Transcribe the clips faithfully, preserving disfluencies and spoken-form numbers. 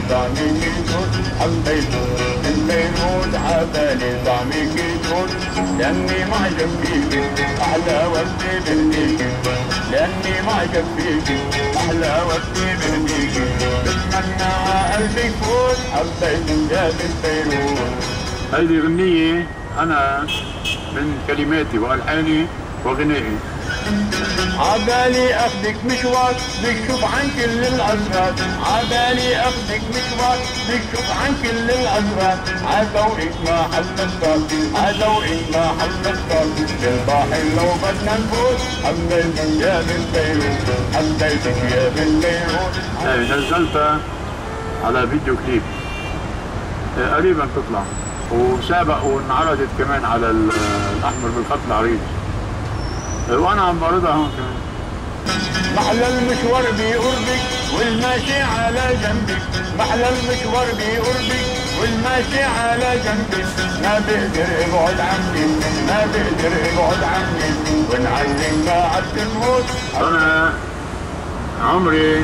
طعمك يجوز حبيت من بيروت عبالي طعمك يجوز لأني معجب فيك أحلى وردي بهديك لأني معجب فيك أحلى وردي بهديك بتمنى قلبي يفوت حبيت يا بنت بيروت. هيدي غنية أنا من كلماتي وألحاني وغنائي. عبالي اخدك مشوار بكشف عن كل الاسرار عبالي اخدك مشوار بكشف عن كل الاسرار عذوقك ما حل الصار عذوقك ما حل الصار بالبحر لو بدنا نفوت حبيتك يا بنت بيروت حبيتك يا بنت بيروت. نزلتها على فيديو كليب قريبا تطلع وسابق وانعرضت كمان على الاحمر بالخط العريض وانا عم بعرضها هون كمان. محلى المشوار بقربك والماشي على جنبك محلى المشوار بقربك والماشي على جنبك ما بقدر ابعد عني ما بقدر ابعد عني ونعلم بعد تموت. انا عمري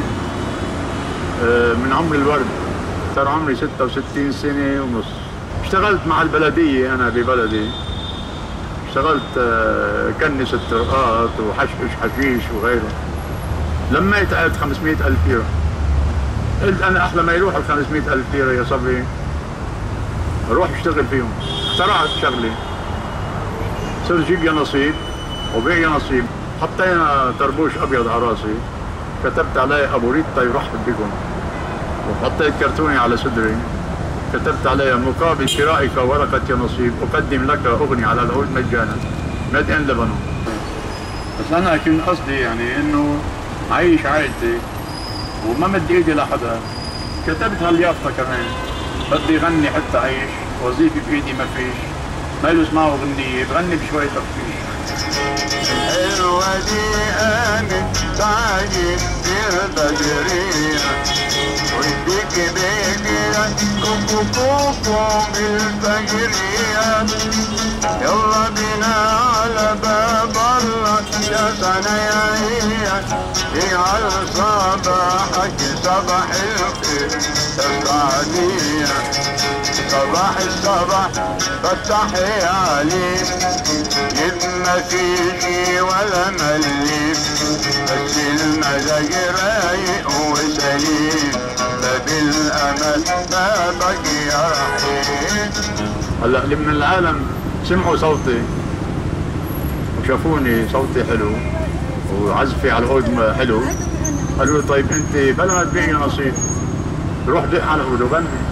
من عمر الورد صار عمري ستة وستين سنة ونص. اشتغلت مع البلدية انا ببلدي اشتغلت كنس الطرقات وحشش حشيش وغيره. لميت عقد خمسمية ألف ليرة. قلت أنا أحلى ما يروح ال خمسمية ألف ليرة يا صبي روح اشتغل فيهم. اخترعت شغلة صرت جيب يا نصيب وبيع يا نصيب. حطينا طربوش أبيض على راسي كتبت عليه أبو ريتا يرحب بكم وحطيت كرتونة على صدري كتبت عليها مقابل شرائك ورقة يا نصيب أقدم لك أغنية على العود مجانا ميد إن لبنان. بس أنا كان قصدي يعني إنه عايش عائلتي وما مد إيدي لحدا. كتبت هاليافطة كمان بدي غني حتى أعيش وظيفة بإيدي ما فيش ما له اسمها أغنية بغني بشوية تخفيش. الحلوة دي قامت تعجب بالبدرية ويديك بيجيها كوكو كوكو بالفجرية يلا بينا على باب الله يا ثنايا على صباحك صباح الخير السعدية صباح الصباح فتحي عليك ما فيشي ولا مليف بس المزاج رايق وسليم فبالامل بابك يا رحيم. هلا اللي من العالم سمعوا صوتي وشافوني صوتي حلو وعزفي على العود حلو قالوا لي طيب انت بلا ما تبيعي نصيب روح دق على العود وغني.